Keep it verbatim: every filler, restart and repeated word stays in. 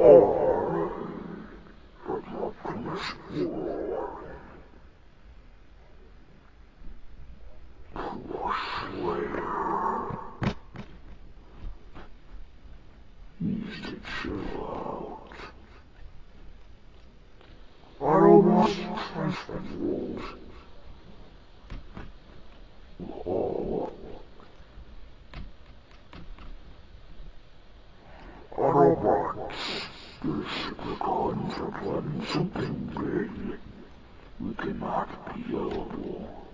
Needs to chill out. I almost transformed. Oh. Autobots, the Decepticons are planning something big. We cannot be available.